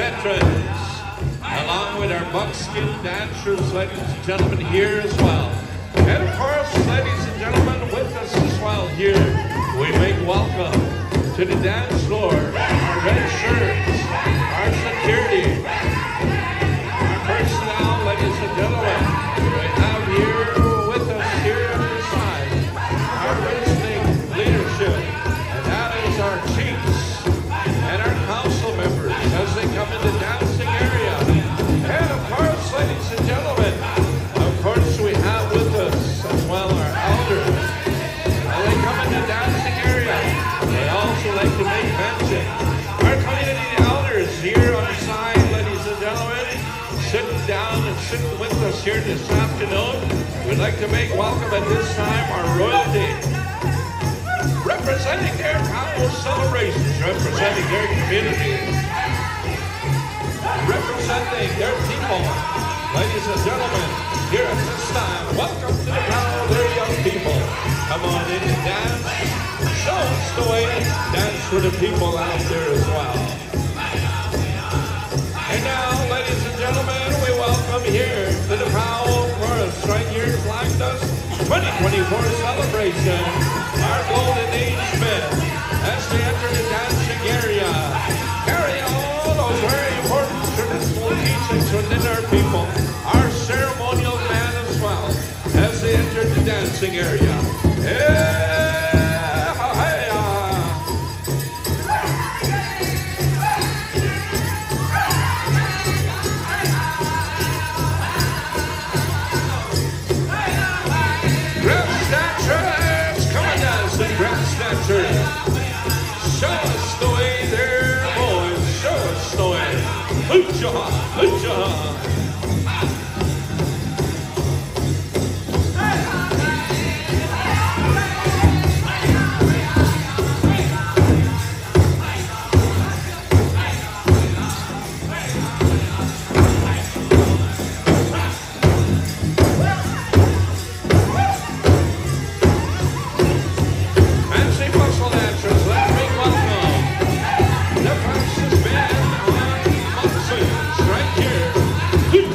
veterans, along with our buckskin dancers, ladies and gentlemen, here as well. And of course, ladies and gentlemen, with us as well here, we make welcome to the dance floor, our red shirts, our security, our personnel, ladies and gentlemen. We have here with us here on the side, our listening leadership, and that is our chiefs and our council members as they come in the dancing area. And of course, ladies and gentlemen, of course we have with us as well our elders. As they come in the dancing area, they also like to make mention. Our community elders here on the side, ladies and gentlemen, sitting down and sitting with us here this afternoon. We'd like to make welcome at this time our royalty, representing their annual celebrations, representing their communities, representing their people. Ladies and gentlemen, here at this time, welcome to the panel, their young people. Come on in and dance. Show us the way. Dance for the people out there as well. And now, ladies and gentlemen, we welcome here to the Powell Chorus right here at Flag Dust 2024 celebration, our Golden Age men, as they enter the dancing area, carry all those very important traditional teachings within our people, our ceremonial band as well, as they enter the dancing area. Show us the way there, boys. Show us the way. Put your heart, put your heart. Right here.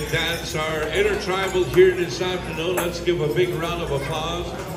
dance, our intertribal here this afternoon. Let's give a big round of applause.